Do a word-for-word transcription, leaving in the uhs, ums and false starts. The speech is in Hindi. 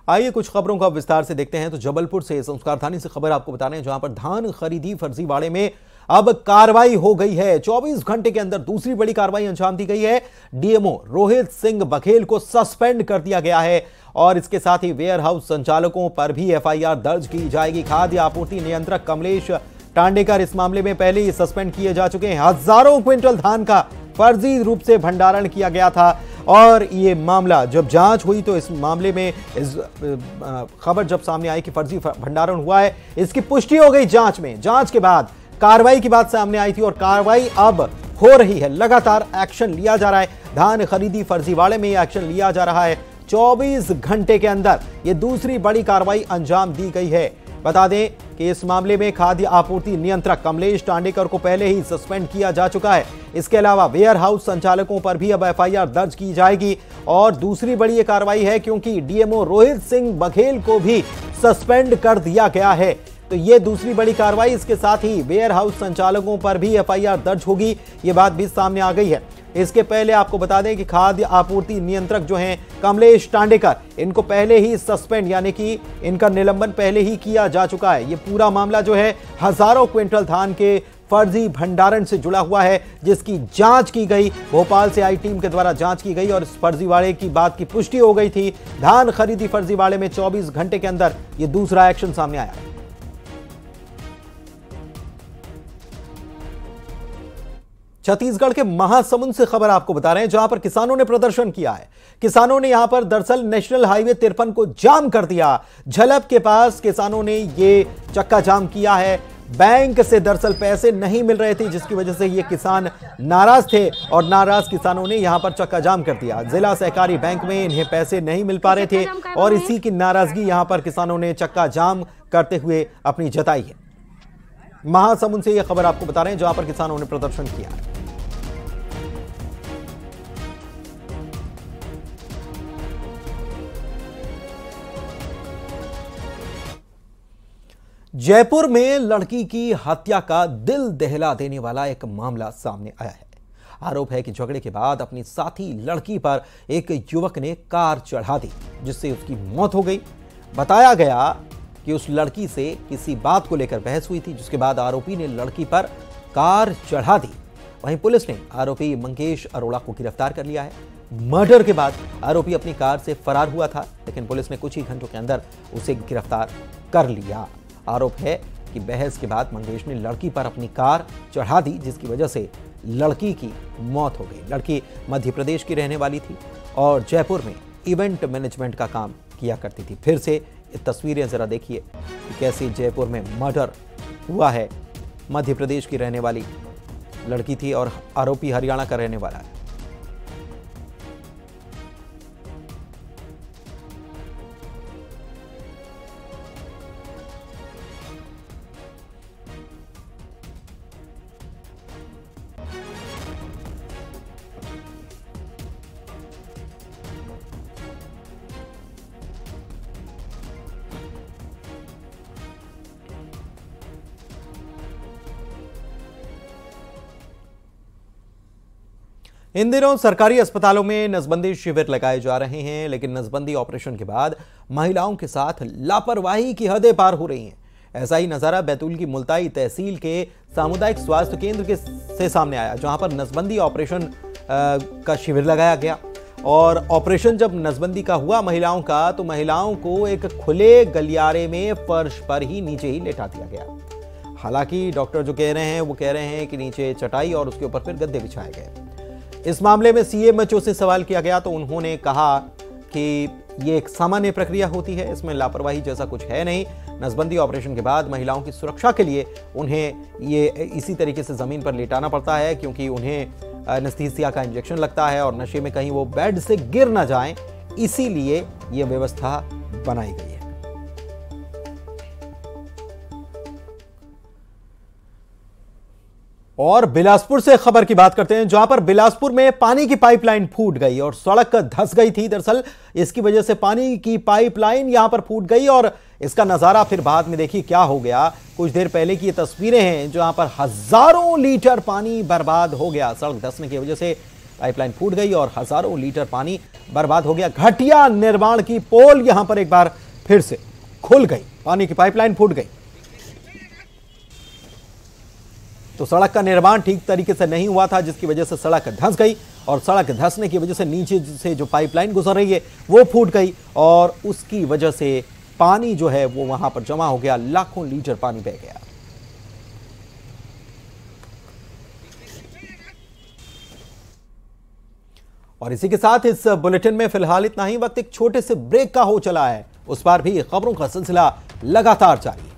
आइए कुछ खबरों का विस्तार से देखते हैं। तो जबलपुर से संस्कारधानी से खबर आपको बता रहे हैं, जहां पर धान खरीदी फर्जीवाड़े में अब कार्रवाई हो गई है। चौबीस घंटे के अंदर दूसरी बड़ी कार्रवाई अंजाम दी गई है। डीएमओ रोहित सिंह बघेल को सस्पेंड कर दिया गया है और इसके साथ ही वेयर हाउस संचालकों पर भी एफआईआर दर्ज की जाएगी। खाद्य आपूर्ति नियंत्रक कमलेश टांडेकर इस मामले में पहले ही सस्पेंड किए जा चुके हैं। हजारों क्विंटल धान का फर्जी रूप से भंडारण किया गया था और ये मामला जब जांच हुई तो इस मामले में इस खबर जब सामने आई कि फर्जी भंडारण हुआ है, इसकी पुष्टि हो गई जांच में। जांच के बाद कार्रवाई की बात सामने आई थी और कार्रवाई अब हो रही है। लगातार एक्शन लिया जा रहा है। धान खरीदी फर्जीवाड़े में एक्शन लिया जा रहा है। चौबीस घंटे के अंदर ये दूसरी बड़ी कार्रवाई अंजाम दी गई है। बता दें कि इस मामले में खाद्य आपूर्ति नियंत्रक कमलेश टांडेकर को पहले ही सस्पेंड किया जा चुका है। इसके अलावा वेयर हाउस संचालकों पर भी अब एफआईआर दर्ज की जाएगी और दूसरी बड़ी ये कार्रवाई है क्योंकि डीएमओ रोहित सिंह बघेल को भी सस्पेंड कर दिया गया है। तो ये दूसरी बड़ी कार्रवाई, इसके साथ ही वेयर हाउस संचालकों पर भी एफआईआर दर्ज होगी, ये बात भी सामने आ गई है। इसके पहले आपको बता दें कि खाद्य आपूर्ति नियंत्रक जो हैं कमलेश टांडेकर, इनको पहले ही सस्पेंड यानी कि इनका निलंबन पहले ही किया जा चुका है। ये पूरा मामला जो है हजारों क्विंटल धान के फर्जी भंडारण से जुड़ा हुआ है, जिसकी जांच की गई। भोपाल से आई टीम के द्वारा जांच की गई और इस फर्जीवाड़े की बात की पुष्टि हो गई थी। धान खरीदी फर्जीवाड़े में चौबीस घंटे के अंदर ये दूसरा एक्शन सामने आया है। छत्तीसगढ़ के महासमुंद से खबर आपको बता रहे हैं, जहां पर किसानों ने प्रदर्शन किया है। किसानों ने यहां पर दरअसल नेशनल हाईवे तिरपन को जाम कर दिया। झलप के पास किसानों ने ये चक्का जाम किया है। बैंक से दरअसल पैसे नहीं मिल रहे थे, जिसकी वजह से ये किसान नाराज थे और नाराज किसानों ने यहां पर चक्का जाम कर दिया। जिला सहकारी बैंक में इन्हें पैसे नहीं मिल पा रहे थे और इसी की नाराजगी यहां पर किसानों ने चक्का जाम करते हुए अपनी जताई है। महासमुंद से यह खबर आपको बता रहे हैं, जहां पर किसानों ने प्रदर्शन किया है। जयपुर में लड़की की हत्या का दिल दहला देने वाला एक मामला सामने आया है। आरोप है कि झगड़े के बाद अपनी साथी लड़की पर एक युवक ने कार चढ़ा दी, जिससे उसकी मौत हो गई। बताया गया कि उस लड़की से किसी बात को लेकर बहस हुई थी, जिसके बाद आरोपी ने लड़की पर कार चढ़ा दी। वहीं पुलिस ने आरोपी मंगेश अरोड़ा को गिरफ्तार कर लिया है। मर्डर के बाद आरोपी अपनी कार से फरार हुआ था, लेकिन पुलिस ने कुछ ही घंटों के अंदर उसे गिरफ्तार कर लिया। आरोप है कि बहस के बाद मंगेश ने लड़की पर अपनी कार चढ़ा दी, जिसकी वजह से लड़की की मौत हो गई। लड़की मध्य प्रदेश की रहने वाली थी और जयपुर में इवेंट मैनेजमेंट का काम किया करती थी। फिर से ये तस्वीरें जरा देखिए कि कैसे जयपुर में मर्डर हुआ है। मध्य प्रदेश की रहने वाली लड़की थी और आरोपी हरियाणा का रहने वाला है। इन दिनों सरकारी अस्पतालों में नसबंदी शिविर लगाए जा रहे हैं, लेकिन नसबंदी ऑपरेशन के बाद महिलाओं के साथ लापरवाही की हदें पार हो रही हैं। ऐसा ही नजारा बैतूल की मुल्ताई तहसील के सामुदायिक स्वास्थ्य केंद्र के से सामने आया, जहां पर नसबंदी ऑपरेशन का शिविर लगाया गया। और ऑपरेशन जब नसबंदी का हुआ महिलाओं का, तो महिलाओं को एक खुले गलियारे में फर्श पर ही नीचे ही लेटा दिया गया। हालांकि डॉक्टर जो कह रहे हैं वो कह रहे हैं कि नीचे चटाई और उसके ऊपर फिर गद्दे बिछाए गए। इस मामले में सीएमएचओ से सवाल किया गया तो उन्होंने कहा कि ये एक सामान्य प्रक्रिया होती है, इसमें लापरवाही जैसा कुछ है नहीं। नसबंदी ऑपरेशन के बाद महिलाओं की सुरक्षा के लिए उन्हें ये इसी तरीके से जमीन पर लेटाना पड़ता है, क्योंकि उन्हें एनेस्थीसिया का इंजेक्शन लगता है और नशे में कहीं वो बेड से गिर ना जाएं, इसीलिए ये व्यवस्था बनाई गई है। और बिलासपुर से खबर की बात करते हैं, जहां पर बिलासपुर में पानी की पाइपलाइन फूट गई और सड़क धंस गई थी। दरअसल इसकी वजह से पानी की पाइपलाइन यहां पर फूट गई और इसका नजारा फिर बाद में देखिए क्या हो गया। कुछ देर पहले की ये तस्वीरें हैं, जहां पर हजारों लीटर पानी बर्बाद हो गया। सड़क धंसने की वजह से पाइपलाइन फूट गई और हजारों लीटर पानी बर्बाद हो गया। घटिया निर्माण की पोल यहां पर एक बार फिर से खुल गई, पानी की पाइपलाइन फूट गई। तो सड़क का निर्माण ठीक तरीके से नहीं हुआ था, जिसकी वजह से सड़क धंस गई और सड़क धंसने की वजह से नीचे से जो पाइपलाइन गुजर रही है वो फूट गई और उसकी वजह से पानी जो है वो वहां पर जमा हो गया, लाखों लीटर पानी बह गया। और इसी के साथ इस बुलेटिन में फिलहाल इतना ही। वक्त एक छोटे से ब्रेक का हो चला है, उस पर भी खबरों का सिलसिला लगातार जारी है।